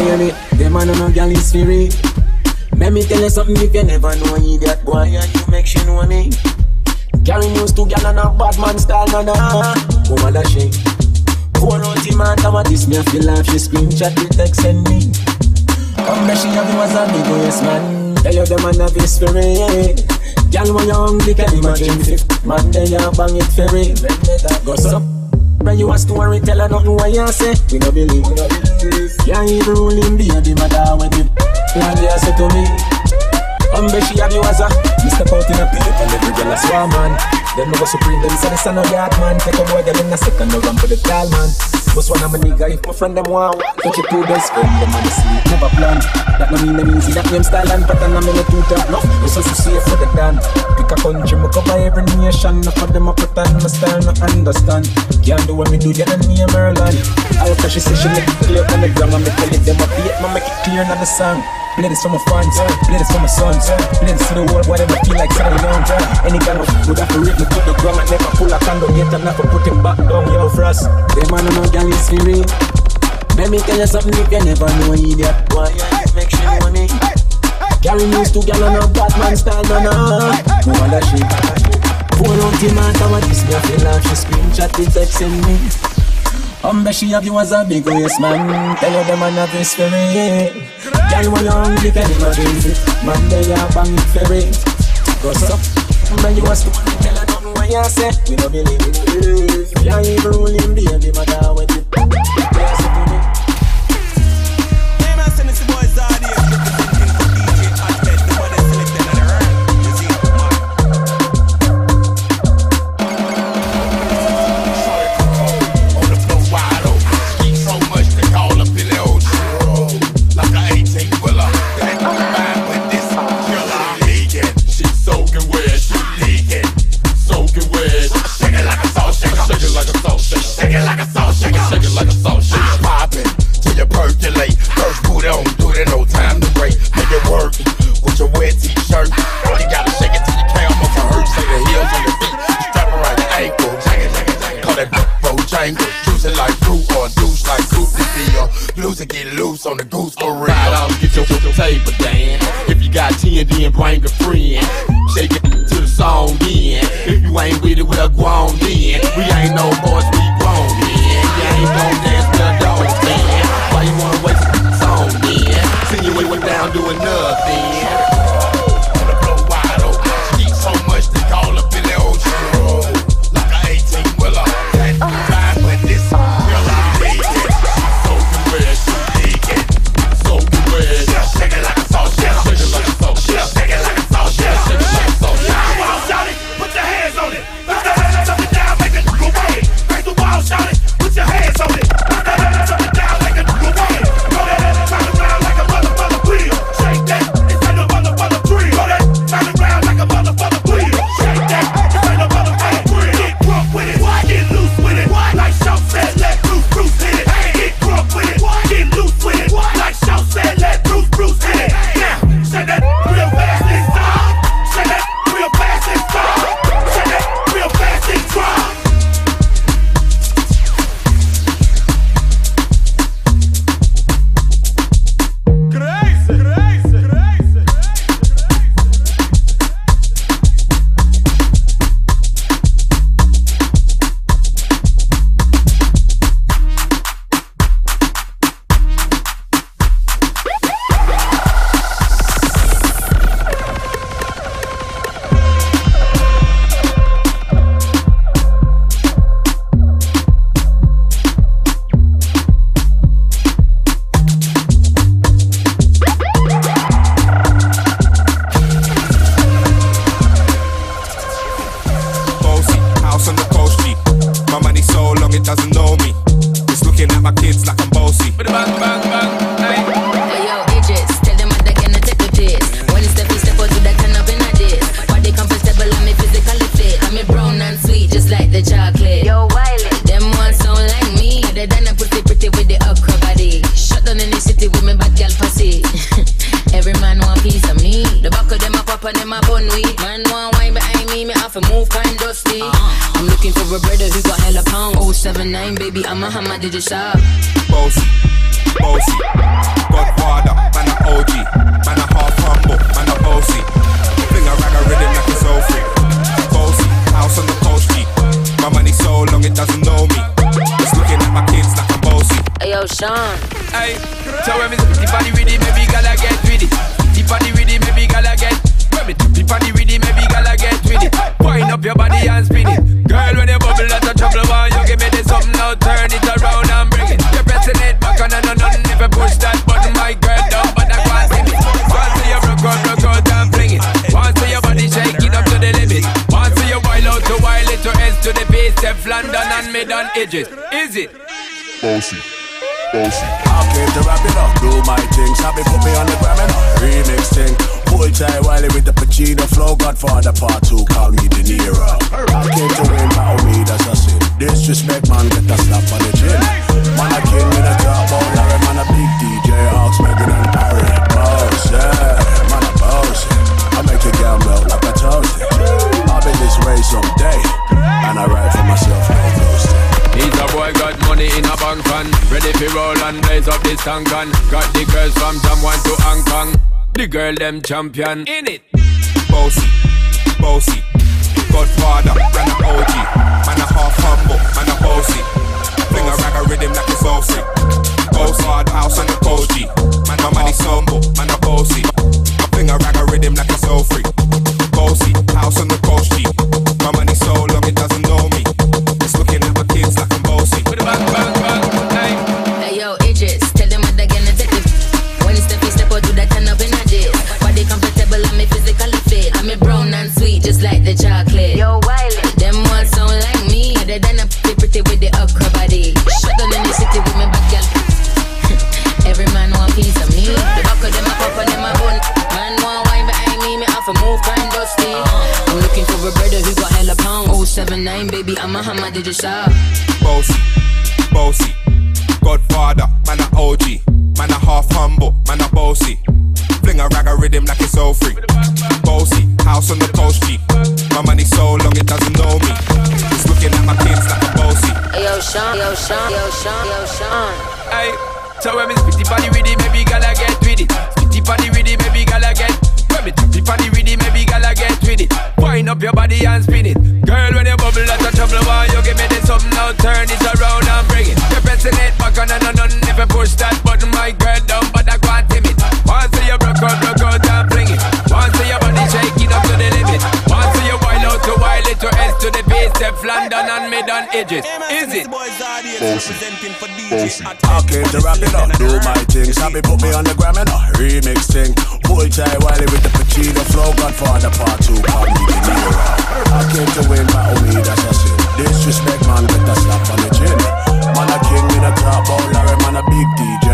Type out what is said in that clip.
baby, them man no girl is free. Let me tell you something if you never know idiot boy and you make she know me. Carry news to gal and a bad man style, na. Woman that shake. Pour out him and come at this, me I feel like she screenshot the text send me. Come she have you as a big waist man. Tell you them man have his spirit. Gal when you hungry can imagine fifth man then you bang it ferry. Go up. When you a story tell her nothing what you say. We no believe. Can't even rule him the matter with it. Like you say to me. She have you as a Mr. Out in a pit and every girl a swarm man. Then no go supreme, them say the son of yard man. Take a boy girl in a second, no run for the tall man. Most one of my nigga, if my friend them want touch it to best friend, them on the sleep, never plan. That no mean them easy, that name style and pattern I'm in a two-top, no. It's also safe for the dan. Pick a country, me cover every nation. No for them a pretend, no style, no understand. Can't do what me do, you don't need a Merlin. I'll catch she say she make it clear on the gram. I tell it them a beat, me make it clear on the song. Play this for my fans, play this for my sons, play this to the world, whatever feel like saying down. Any kind of would have to rip me to the ground and never pull a condom yet and never put him back down, yo, for us. Them man no girl is free. Let me tell you something if you never know idiot boy, you make sure you know me. Carry news to gal and a bad man style, na. Woman that shit. Pour out him and come at this, me I feel like she screenshot the text send me. She have you as a big waist man. Tell you them man have his spirit. Girl when you hungry can imagine it. Man they are bang it ferry. Go up. When you a story tell her nothing what you say. We no believe it. Can't even rule him the matter with it. Yes it to me. Hey man, send this boy Zadi representing for DJ Hotbed. The one that's selected on the right. You see it, man. On the floor wide open. Ski so much they call up in the ocean. Like a 18-wheeler. That combined with this killer. Leaking. She soaking wet. She leaking. Soaking wet. Shake it like a salt shaker. Shake it like a salt shaker. Shake it like a salt shaker. Shake it like a salt shaker. Popping till you percolate. First boot on, do it, no time to break. Make it work with your wet t-shirt. You gotta shake it till your camel can hurt. Say the heels on your feet. Strap around your ankle. Call that Bojangles. Juice it like fruit or douche like soup. Lose it, get loose on the goose for real. Ride out, get your table dance. If you got 10, then bring a friend. Shake it to the song then. If you ain't with it, well, go on then. We ain't no boys, we grown then. You ain't gon' dance with a dog then. Why you wanna waste the song then? See you way down doing nothing. On the floor wide open. Ski so much they call up in the ocean. Like a 18-wheeler. That fine with this killer. Shake it like a salt shaker. Shake it like a salt shaker. Shake it like a salt shaker. Shake it like a salt shaker. Come on, shout it. Put your hands on it. Put your hands up and down, make it go away. Break the wall, shout it. Put your hands on it. Put your hands up and down, make it go away. Roll that turn around like a mother wheel. Shake that. It's like a mother drill. Roll that turn around like a mother wheel. Shake that. It's like a mother drill. Get drunk with it. Get loose with it. Like Shaw said, let Bruce hit it. Get drunk with it. Get loose with it. Like Shaw said, let Bruce hit it. Now, shake that real fast and stop. Shake that real fast and stop. Shake that real fast and drop. 079, baby, I'm a hammer, did you shop? Bossy, bossy, Godfather, man a OG, man a half humble, man a bossy. Fling a rag a rhythm like it's all free. Bossy, house on the coast G. My money so long it doesn't know me. It's looking at my kids like I'm bossy. Hey yo, Sean. Hey, so when me deep on the rhythm, maybe gala get with it. Deep on the rhythm, maybe gala get. When me deep on the rhythm, maybe gala get with it. Wind up your body and spin it. Girl, when you bubble out of trouble, why you give me this something now? Turn it around and bring it. You're pressing it back on and nothing. If you push that button, my girl down, but I can't see it. Once you broke out and fling it. Once your body shaking up to the limit. Once you wild out to wild it to S to the base, step London and mid on edges. Is it? Bossy, bossy. I came to wrap it up, do my thing. Sabi put me on the gram and remix thing. Pull tight Wiley with the Pacino flow. Godfather part 2, call me De Niro. I came to win, battle me, that's a sin. Disrespect, man, get a slap on the chin. Man, a king in a top ball, Larry, man, a big DJ, Hawks, Megan and Harry. Boss, yeah, man, a boss. I make a girl melt like a toasty. I'll be this way someday, and I write for myself, no ghosting. He's a boy got money in a bank and ready for roll and blaze up this tank and got the girls from Jamwan to Hong Kong. The girl them champion in it. Bossy, bossy, Godfather, man a OG, man a half humble, man a bossy. Fling a rag a rhythm like it's all free. Godfather, house on the coast G. Man my money humble, man a bossy. Fling a rag a rhythm like it's all free. Bossy, house on the coast G. My money so long it doesn't know me. It's looking at my kids like I'm bossy. With a bang, bang, bang, hey. Hey yo, Idris, tell them what they're gonna take it. When it's step out, do that turn up in a dish. Body comfortable, I'm physically fit. I'm a brown and sweet, just like the chocolate. Yo, Wiley, them all sound like me. Other than a pretty with the upper body. Shut down in the city with me back, girl. Every man want piece of me. The back of them a pop and them a bun. Man want wine behind me have to move kind dusty. I'm looking for a brother who got hella pound. 079, baby, I'm a hammer, did you shop? Bossy, bossy, Godfather, man a OG, man a half humble, man a bossy. Fling a rag a rhythm like it's all free. Bossy, house on the coast G. My money so long it doesn't know me. It's looking at my kids like a bossy. Hey yo, Sean, yo, Sean, yo, Sean, yo, Sean. Hey, so when me spitty body with it, maybe gala get with it. Spitty body with it, maybe gala get. When me tappy body with it, maybe gala get with it. Wind up your body and spin it. Girl, when you bubble out of trouble, why you give me this something now? Turn it around and bring it. You're pressing it back on and nothing. If you push that button, my girl down, but I can't tame it. Once you broke out and fling it. Once your body shaking up to the limit. Once you wild out to wild it to S to the base, step London and mid on edges. Is it? Bossy. I came to wrap it up, do my thing. Sabi put me on the gram and remix thing. Pull tight Wiley with the Pacino flow. Godfather part 2, call me De Niro. I came to win, battle me, that's a sin. Disrespect, man, get a slap on the chin. Man a king in a top ball, Larry, man a big DJ.